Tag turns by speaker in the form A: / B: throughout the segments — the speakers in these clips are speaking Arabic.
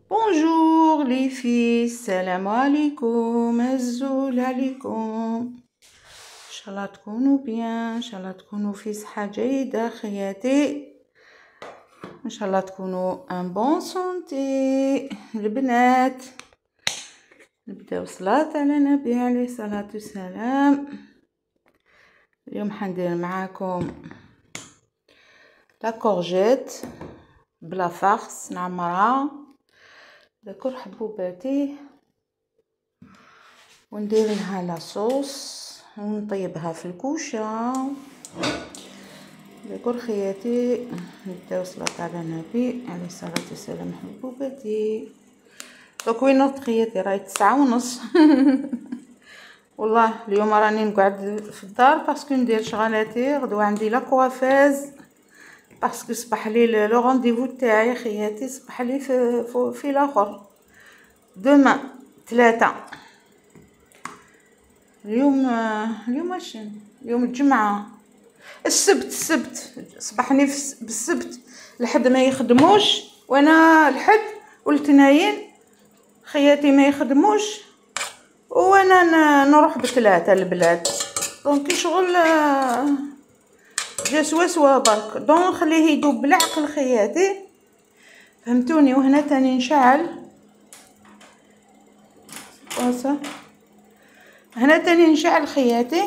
A: بونجور لي في، السلام عليكم، هزول عليكم. ان شاء الله تكونوا بيان، ان شاء الله تكونوا في صحه جيده خياتي، ان شاء الله تكونوا ان بون سونتي. البنات نبداو صلاه على النبي عليه الصلاه والسلام. اليوم حندير معاكم لا كورجيت بلا فارس نعمرها داكور حبوباتي، وندير لها لاصوص ونطيبها في الكوشه داكور خياتي. نبداو صلاة على النبي عليه الصلاه والسلام. حبوباتي دوك وين نوض خياتي؟ راهي 9:30 والله اليوم راني نقعد في الدار باسكو ندير شغالاتي. غدوه عندي لا كوافاز باسكو صبح لي لو رونديفو تاعي خياتي، صبح لي في الاخر دوما 3. اليوم واش اليوم الجمعه، السبت صبحني بالسبت. الحد ما يخدموش، وانا الحد والاثنين خياتي ما يخدموش، وانا نروح ب3 البلاد. دونك شغل جا سوا برك، دونك نخليه يدوب بالعقل خياتي، فهمتوني. وهنا تاني نشعل هنا تاني نشعل خياتي،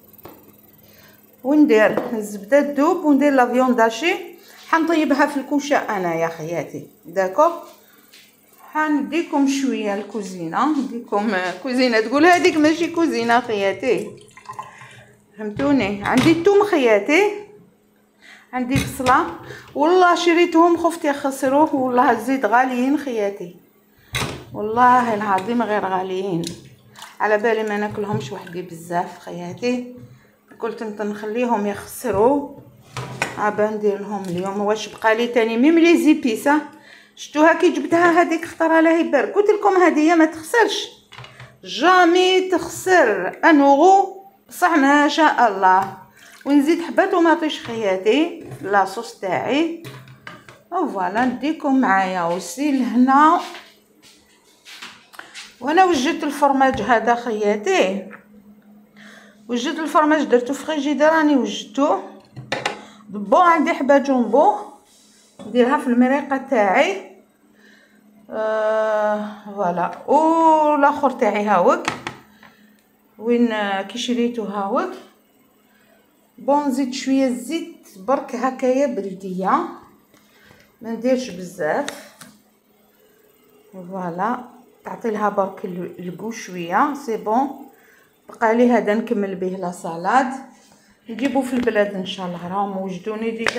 A: وندير الزبده تذوب، وندير لا فيون داشي حنطيبها في الكوشه انا يا خياتي. داكوغ حنديكم شويه الكوزينه، نديكم كوزينه تقول هذيك ماشي كوزينه خياتي، فهمتوني. عندي الثوم خياتي، عندي بصله، والله شريتهم خفت يخسروه، والله الزيت غاليين خياتي، والله العظيم غير غاليين. على بالي ما ناكلهمش وحدي بزاف خياتي، قلت نخليهم يخسروا. عابا ندير لهم اليوم. واش بقى لي تاني ميم لي زيبيسا شفتوها كي جبتها هذيك خطره لها يبارك. قلت لكم هذه ما تخسرش، جامي تخسر انورو صح ما شاء الله. ونزيد حبه طوماطيش خياتي لاصوص تاعي، فوالا نديكم معايا اوسي لهنا. وانا وجدت الفرماج هذا خياتي، وجدت الفرماج درتو في فريجيدير، راني وجدتوه بون. عندي حبه جونبو نديرها في المريقه تاعي، فوالا. والاخر تاعي هاوك وين كي شريته هاوك. بون نزيد شويه الزيت برك هكايا بلديه، ما نديرش بزاف، فوالا. تعطي لها برك الكو شويه سي بون. بقى لي هذا نكمل به لا سالاد، نجيبو في البلاد ان شاء الله. راهم وجدوني ديجا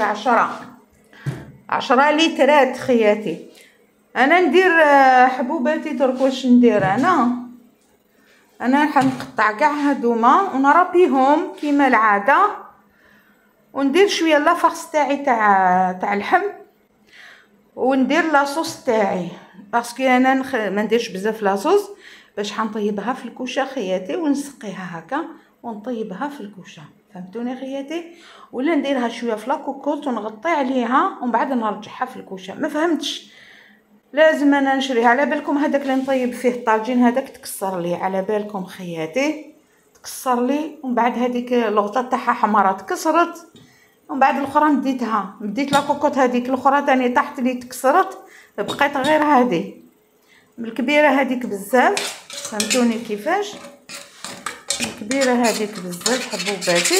A: 10 لترات خياتي. انا ندير حبوباتي درك. واش ندير انا حنقطع كاع هذوما ونربيهم كيما العاده، وندير شويه لافارس تاعي تاع اللحم، وندير لاصوص تاعي باسكو انا ما نديرش بزاف لاصوص باش حنطيبها في الكوشه خياتي، ونسقيها هكا ونطيبها في الكوشه، فهمتوني خياتي. ولا نديرها شويه في لاكوكوط ونغطي عليها ومن بعد نرجعها في الكوشه. ما فهمتش، لازم انا نشريها. على بالكم هذاك اللي نطيب فيه الطاجين هذاك تكسر لي، على بالكم خياتي تكسر لي، ومن بعد هذيك الغطا تاعها حمراء تكسرت، ومن بعد الاخرى مديت لاكوكوط هذيك الاخرى ثاني طاحت لي تكسرت، بقيت غير هذه الكبيره هذيك بزاف، فهمتوني كيفاش. الكبيره هذيك بزاف حبوباتي،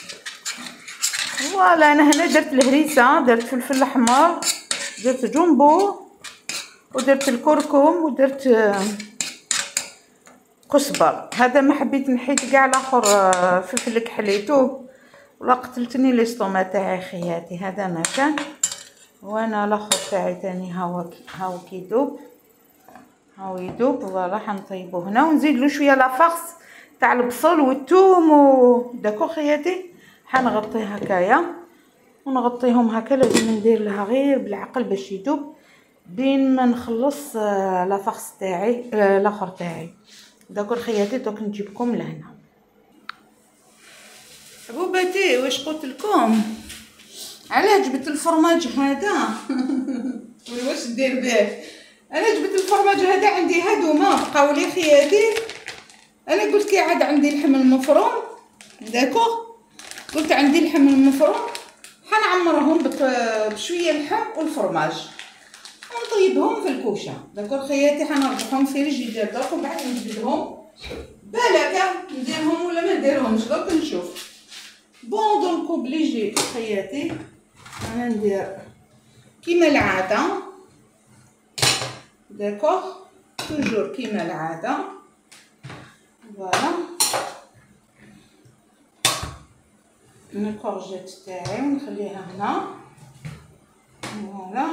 A: فوالا. انا هنا درت الهريسه، درت فلفل احمر، درت جنبو، ودرت الكركم، ودرت كزبر. هذا ما حبيت نحيت كاع الاخر فلفل كحليتوه ولا قتلتني ليستوما تاعي خياتي. هذا ما كان. وانا الاخر تاعي تاني هاو كيدوب، هاو يدوب، فوالا. حنطيبو هنا ونزيد له شويه لافارس تاع البصل والثوم داكو خياتي. حنغطيه هكايا ونغطيهم هكا. لازم ندير لها غير بالعقل باش يدوب بين ما نخلص لافارس تاعي الاخر تاعي. داكو خياتي. دوك نجيبكم لهنا حبوباتي. واش قلت لكم علاه جبت الفرماج هذا واش ندير به؟ انا جبت الفرماج هذا عندي هادوما بقاو لي خياتي. انا قلت كي عاد عندي اللحم المفروم داكوغ، قلت عندي اللحم المفروم حنعمرهم بشويه اللحم والفرماج ونطيبهم في الكوشه. داكوغ خياتي حنربطهم في الجدار درك ومن بعد نجبدهم بالك نديرهم ولا ما نديرهمش درك نشوف. بون دونك اوبليجي خياتي انا ندير كيما العاده داكوغ توجور كيما العاده. فوالا الكورجيت تاعي ونخليها هنا. فوالا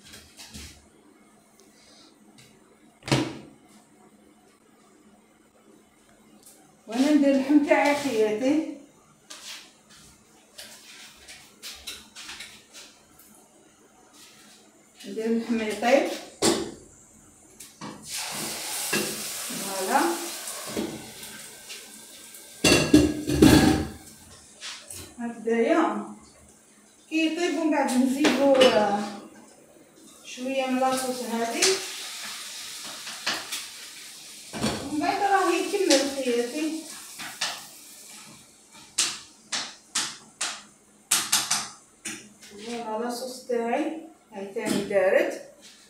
A: وانا ندير اللحم تاعي خياتي. ندير اللحم يطيب. فوالا هكذايا كي يطيب ومن بعد نزيدو شويه من لاصوص هذه ومن بعد راه يكمل خياتي. فوالا لاصوص تاعي هاي تاني دارت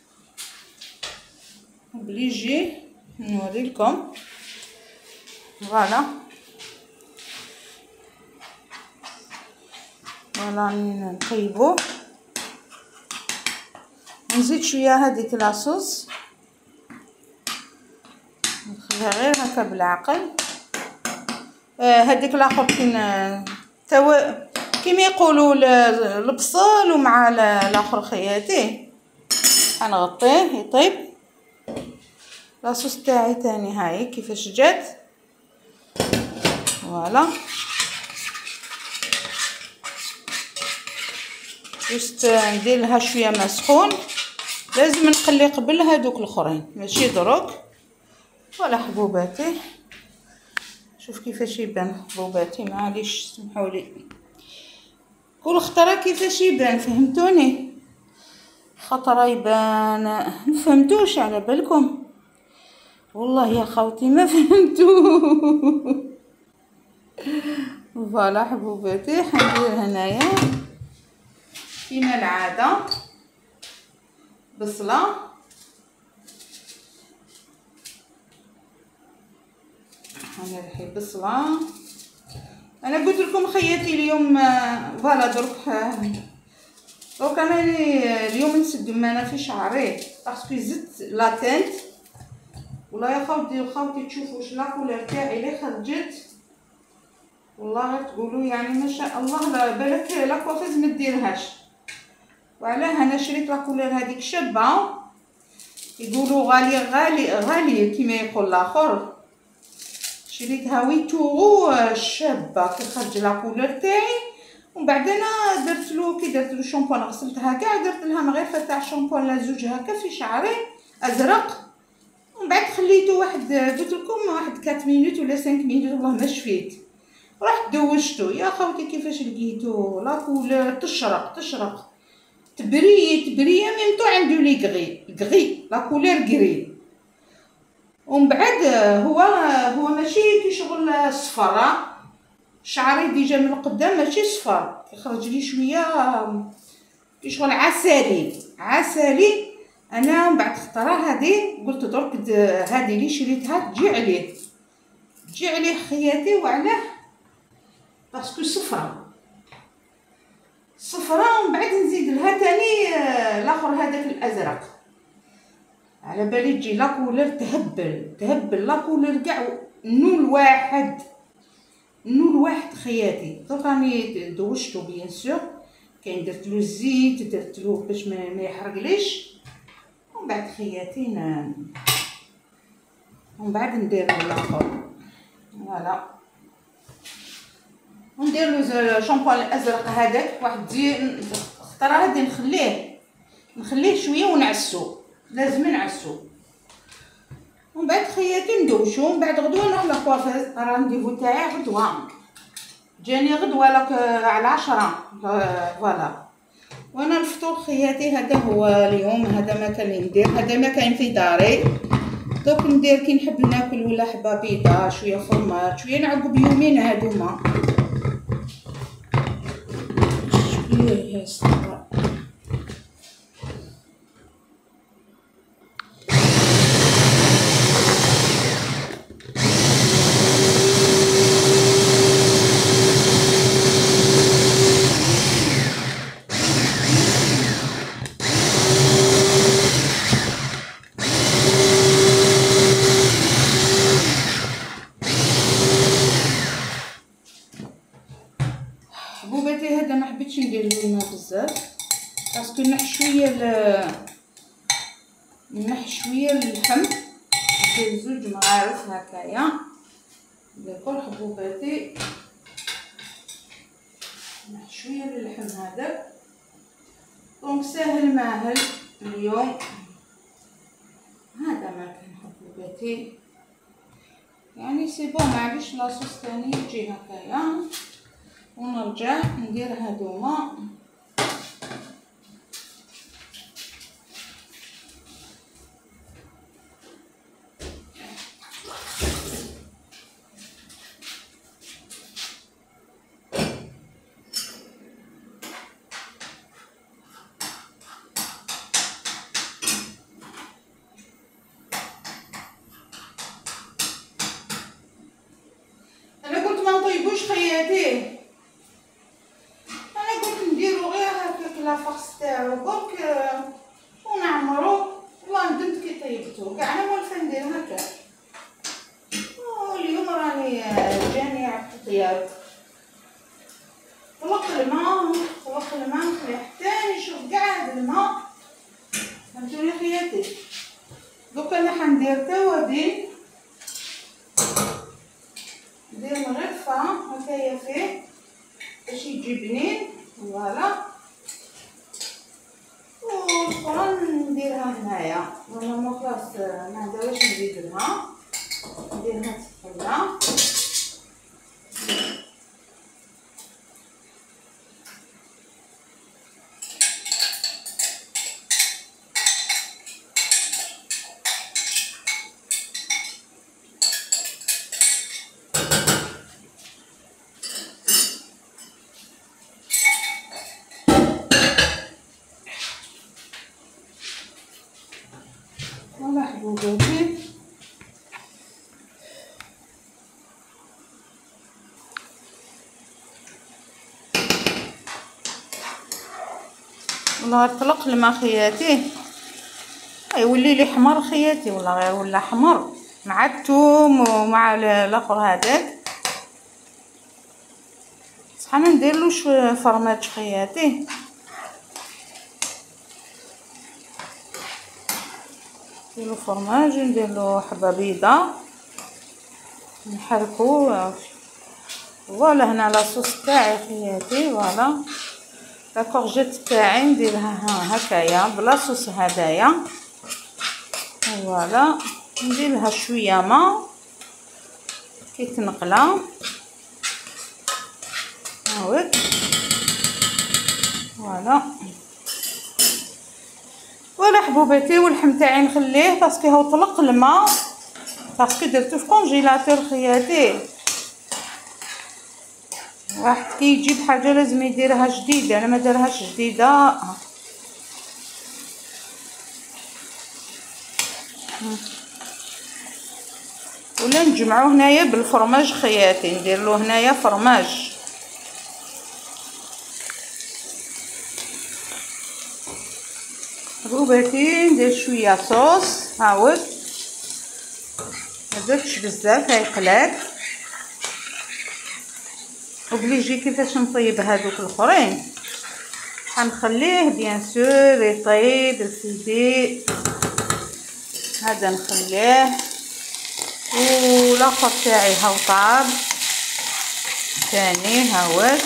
A: اوبليجي نوريلكم. فوالا فوالا نطيبو نزيد شويه هذيك لاصوص نخليها غير هكا بالعقل. هذيك الاخر كيما يقولوا البصل ومع الاخر خياتي حنغطيه يطيب. لاصوص تاعي تاني هاي كيفاش جات. فوالا جست ندير لها شويه ما سخون، لازم نقلي قبل هادوك الاخرين ماشي دروك. ولا حبوباتي شوف كيفاش يبان حبوباتي معليش سمحولي كل خطره كيفاش يبان فهمتوني. خطره يبان ما فهمتوش على بالكم والله يا خوتي ما فهمتو. فوالا حبوباتي حندير هنايا كيما العاده بصله هنرحي بصله. انا قلت لكم خياتي اليوم فوالا درك انا اليوم نسد ما في شعري باسكو زدت لا تنت. والله يا خوتي تشوفوا واش لا كولور تاعي اللي خرجت والله تقولوا يعني ما شاء الله. لا بالك لا كوفيز ما ديرهاش. وعلاه انا شريت لا كولور هذيك شابه يقولوا غالي كيما يقول الاخر. شريتها 8 يورو شابه كي خرج لا كولور تاعي. ومن بعد انا درت له كي درت له شامبون غسلتها كاع درت لها مغرفه تاع شامبون لا زوج هكا في شعري ازرق. ومن بعد خليته واحد قلت لكم واحد 4 مينوت ولا 5 مينوت والله ما شفيت. رحت دوشته يا خوتي كيفاش لقيتو لا كولور تشرق تبري ميم طو عنده لي غري لا كولور غري. ومن بعد هو ماشي كي شغل صفر شعري ديجا من القدام ماشي صفر يخرج لي شويه كي شغل عسلي. انا من بعد خطره هذه قلت درك هذه اللي شريتها تجي عليه خياتي. وعلاه باسكو صفرة ومن بعد نزيد لها تاني الاخر هذاك الازرق على بالي تجي لا كولور تهبل لا كولور كاع نول واحد خياتي. درك راني دوشتو بيان سور كاين درت له الزيت درت له باش ما يحرقليش. ومن بعد خياتي ومن بعد ندير الاخر. فوالا وندير له شامبون الازرق هذاك واحد زين خطره هادي نخليه شويه ونعسو لازم نعسو. ومن بعد خياتي ندوشو. ومن بعد غدوه نروح للكوافيز رانديفو تاعي غدوه جاني غدوه لك على 10. فوالا وانا الفطور خياتي هذا هو اليوم. هذا ما كان ندير، هذا ما كاين في داري. دوك ندير كي نحب ناكل ولا حبه بيضه شويه فرماج شويه نعقب يومين هادوما شويه صغار. حبوباتي هذا ما حبيتش ندير له الماء بزاف باسكو نح شويه اللحم، ندير 2 مغارف هكايا لكل حبوباتي. نح شويه اللحم هذا دونك ساهل ماهل اليوم. هذا ما كان حبوباتي يعني سي بون، معليش لاصوص ثاني تجي هكايا. ونرجع ندير هادوما انا قلت ما نطيبوش خياتي، انا قلت نديرو غير هكاك لافاكس تاعو برك ونعمرو. والله ندمت كي طيبتو كاع انا موالفه ندير هكا. اليوم راني جاني على الطياب. طلق الماء نخليه حتى نشوف كاع هاد الماء. فهمتوني خياتي؟ دوك انا حندير توابل، ندير مغرفه هكايا فيه باش يجي بنين. فوالا والفرن نديرها هنايا. نورمالمون خلاص ما عندها واش نزيد لها، نديرها تفحله. فوالا حبوباتي والله طلق الماء خياتي يولي لي حمر خياتي، والله غير ولا حمر مع الثوم ومع الاخر هذاك. بصح انا نديرلو شويه فرماج خياتي. نديرلو فرماج، نديرلو حبه بيضه نحركو. فوالا هنا لاصوص تاعي خياتي. فوالا لاكورجيت تاعي نديرها هكايا بلاصوص هدايا. فوالا نديرلها شويه ما كي تنقله هاوك. فوالا حبوباتي واللحم تاعي نخليه باسكو هو طلق الماء، باسكو درتو في كونجيلاتور خياتي. واحد كي يجيب حاجه لازم يديرها جديده، انا ما دارهاش جديده. ولا نجمعو هنايا بالفرماج خياتي، نديرلو هنايا فرماج. حبوباتي ندير شويه صوص هاوك، ما درتش بزاف هاي قلات. وبليجي كيفاش نطيب هادوك الاخرين حنخليه بيان سور يطيب الفيدي هذا نخليه. والاخر تاعي هاو طاب ثاني هاوك.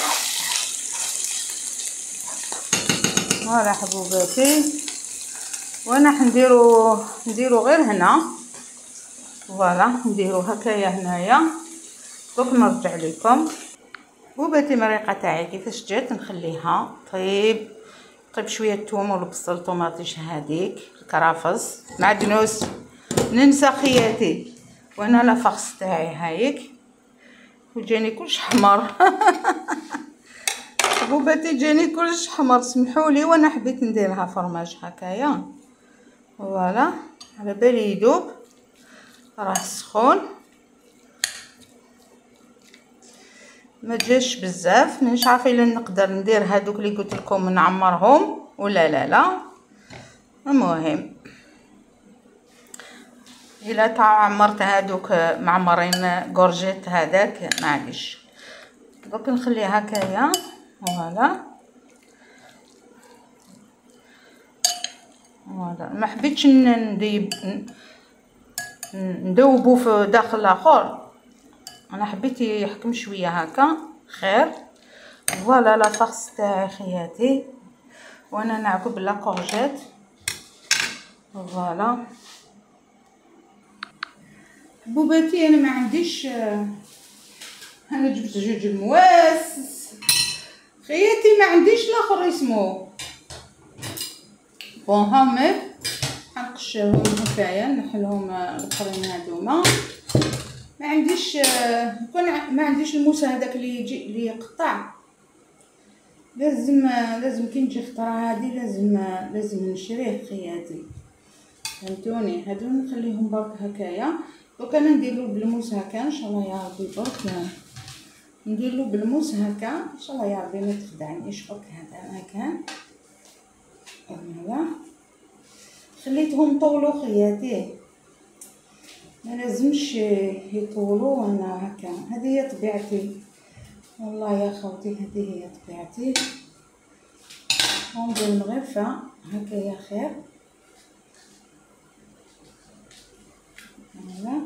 A: فوالا حبوباتي وانا نديرو غير هنا. فوالا نديرو هكايا هنايا. دوك نرجع لكم حبوباتي المريقه تاعي كيفاش جات. نخليها طيب نقلب شويه الثوم والبصل طوماطيش هذيك الكرافس معدنوس. ننسى خياتي وانا لا فاخس تاعي هايك وجاني كلش حمر حبوباتي جاني كلش حمر، سمحولي. وانا حبيت نديرها فرماج هكايا فوالا على بالي يذوب راه سخون ما جاش بزاف. مانيش عارفه الا نقدر ندير هذوك اللي قلت لكم نعمرهم ولا لا. المهم الا تعمرت هذوك معمرين كورجيت هذاك معليش. دوك نخليها هكايا فوالا فوالا. ما حبيتش ندوبو في داخل الاخر، انا حبيت يحكم شويه هكا خير. فوالا لا فاخس تاعي خياتي وانا نعقب لا كورجيت فوالا. حبوباتي انا ما عنديش، انا جبت جوج المواس خياتي ما عنديش الاخر اسمه بون هامي. حنقشرهم هكايا نحلهم الاخرين هذوما. ما عنديش كون ما عنديش الموس هذاك اللي يجي اللي يقطع، لازم كي نجي خطره هذه لازم نشريه خياتي فهمتوني. هادو نخليهم برك هكايا. دوك انا نديرلو بالموس هكا ان شاء الله يا ربي برك نديرلو بالموس هكا ان شاء الله يا ربي ما تخدعنيش. برك هذا مكان فوالا. خليتهم طولوا خياتي ما لازمش يطولوا. انا هكا هذه هي طبيعتي والله يا خوتي، هذه هي طبيعتي. ندير المغرفه هكا يا خير فوالا.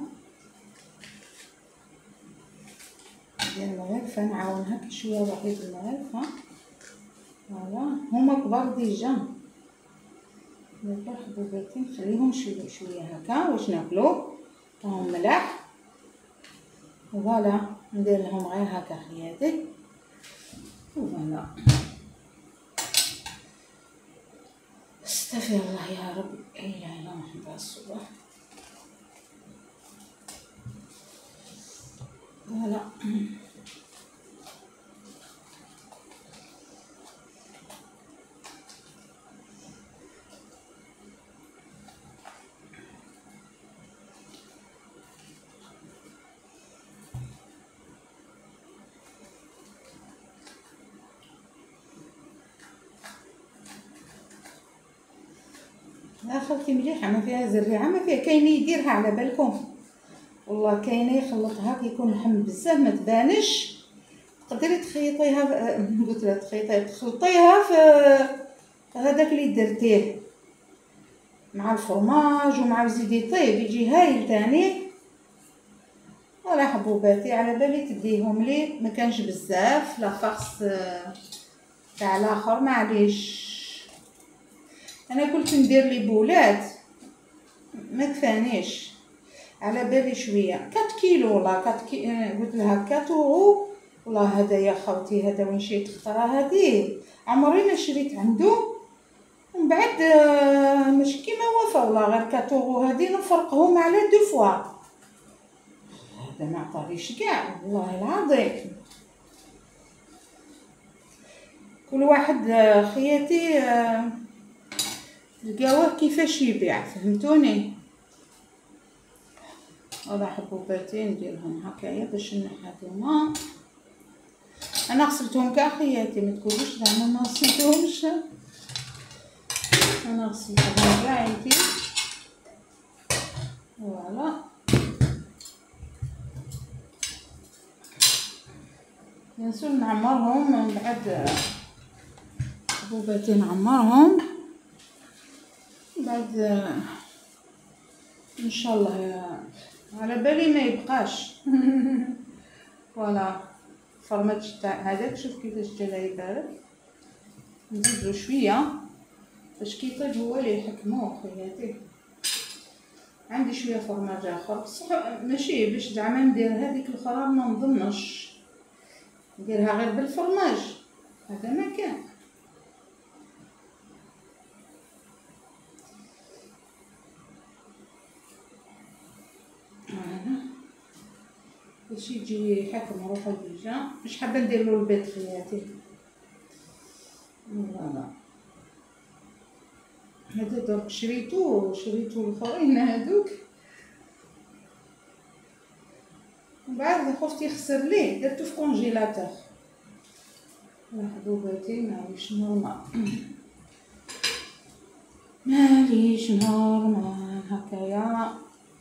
A: ندير المغرفه نعاونها كي شويه واحد المغرفه فوالا. هما كبار ديجا دابا حبوباتي نخليهم شويه هكا واش ناكلو راهم ملاح فوالا. ندير لهم غير هكا خياتي فوالا. استغفر الله يا رب لا اله الا محمد رسول الله فوالا. لا خلطي مليحه ما فيها زريعه ما فيها. كاينه يديرها على بالكم والله كاينه يخلطها كيكون لحم بزاف ما تبانش. تقدري تخيطيها قلت لها تخلطيها في هذاك اللي درتيه مع الفرماج ومع الزيت يطيب يجي هايل تاني. ولا حبوباتي على بالي تديهم لي ما كانش بزاف لا فاخس تاع الاخر معليش. انا قلت ندير لي بولات ما كفانيش على بالي شويه 4 كيلو ولا 4 قلت لها 4 اورو والله. هذا يا خوتي هذا وين شريت خطره هذه عمري ما شريت عنده. ومن بعد ماشي كيما وفا والله غير 4 اورو هذه نفرقهم على 2 فوا. هذا ما عطانيش كاع والله العظيم. كل واحد خياتي لقاوه كيفاش يبيع فهمتوني. هذا حبوباتي نديرهم هكايا باش نحطهم. انا غسلتهم كاع خياتي ما تقولوش زعما ما غسلتهمش. انا غسلتهم كاع انتي فوالا. نسول نعمرهم من بعد حبوباتي نعمرهم بعد ان شاء الله. على بالي ما يبقاش فوالا. فرماج تاع هذاك شوف كيفاش جا يبارد. نزيدو شويه باش كي يطيب هو اللي يحكموه خياتي. عندي شويه فرماج اخر بصح ماشي باش زعما ندير هذيك الاخرى ما نظنش نديرها غير بالفرماج هذا ما كان باش يجي حاكم روحو ديجا. مش حابه نديرلو البيض خياتي. فوالا هذا درك شريتو الاخرين هادوك، ومن بعد خفت يخسر ليه درتو في كونجيلاتور. حبوباتي ماليش نورمال هكايا.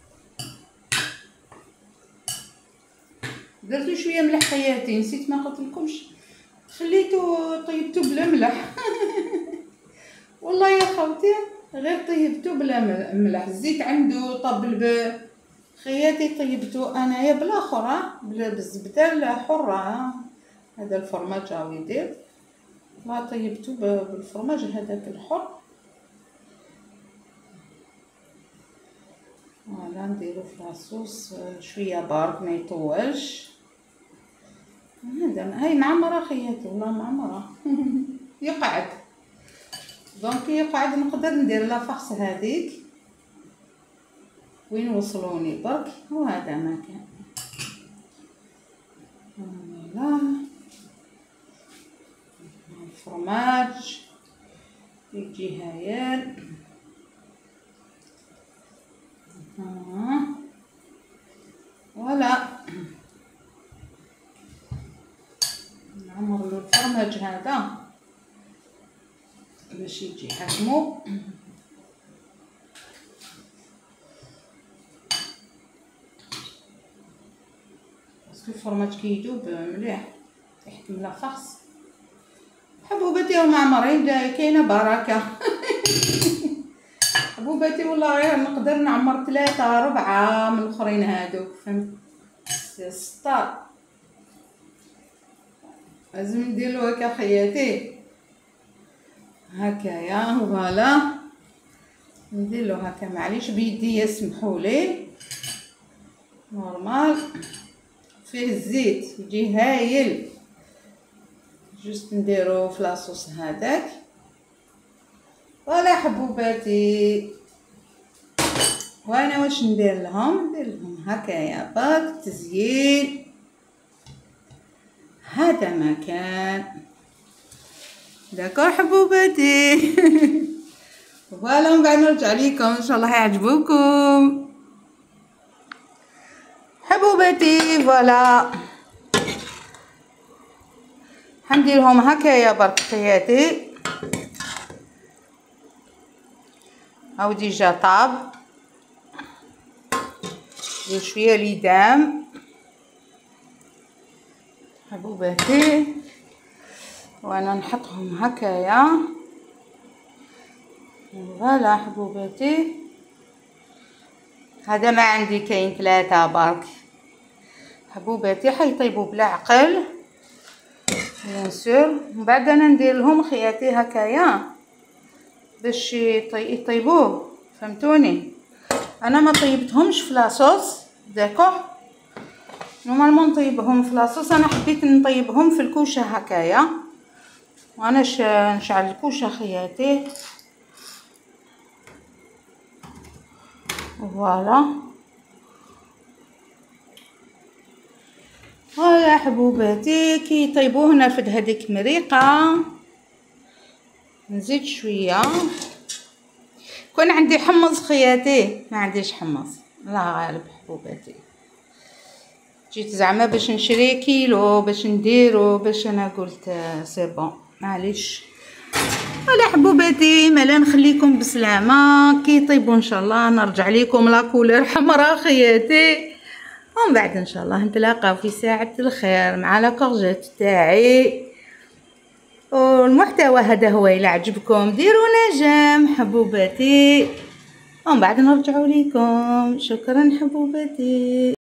A: درتو شويه ملح خياتي، نسيت ما قلتلكمش، خليتو طيبتو بلا ملح والله يا خوتي غير طيبتو بلا ملح. الزيت عنده طب خياتي، طيبتو انايا بالاخر بالزبده الحره. هذا الفرماج راهو يدير، ما طيبتو بالفرماج هذاك الحر. فوالا نديرو في لاصوص شويه بارك ما يطولش. هاي معمره خياتي والله معمره يقعد دونك يقعد. نقدر ندير لافاخس هذيك وين وصلوني برك، وهذا ما كان. فوالا الفرماج يجي هايل. فوالا نعمر له الفرماج هذا باش يجي حجمو. باسكو الفرماج كي يذوب مليح يحكم لاخاص. حبوباتي راهم معمرين كاينه بركه حبوباتي والله غير نقدر نعمر 3 4 من الاخرين هادوك، فهمت 6 لازم نديرلو هكا خياتي هكايا. فوالا نديرلو هكا معليش بيدي سمحولي نورمال. فيه الزيت يجي هايل، جوست نديرو في لاصوص هذاك. فوالا حبوباتي، وانا واش ندير لهم هكايا برك تزيين. هذا ما كان داكور حبوباتي فوالا من بعد نرجع ليكم ان شاء الله يعجبوكم حبوباتي. فوالا حنديرهم هكايا برك خياتي. هاو ديجا طاب، ندير شويه ليدام حبوباتي، وانا نحطهم هكايا. فوالا حبوباتي هذا ما عندي كاين 3 برك حبوباتي حيطيبوا بلا عقل بيان سور. من بعد انا ندير لهم خياتي هكايا باش يطيبوه، فهمتوني. انا ما طيبتهمش في لاصوص داكوغ، نورمالمون نطيبهم في لاصوص، انا حبيت نطيبهم في الكوشه هكايا. وانا نشعل الكوشه خياتي. فوالا فوالا حبوباتي كي يطيبوه نرفد هذيك مريقه، نزيد شويه. كون عندي حمص خياتي، ما عنديش حمص الله غالب حبوباتي. جيت زعما باش نشري كيلو باش نديرو، باش انا قلت سي بون معليش. ولا حبوباتي مالا نخليكم بسلامه. كي يطيبوا ان شاء الله نرجع لكم لا كولور حمراء خياتي، ومن بعد ان شاء الله نتلاقاو في ساعه الخير مع لا كورجيت تاعي. والمحتوى هذا هو الى عجبكم ديروا نجم حبوباتي، ومن بعد نرجعوا لكم. شكرا حبوباتي.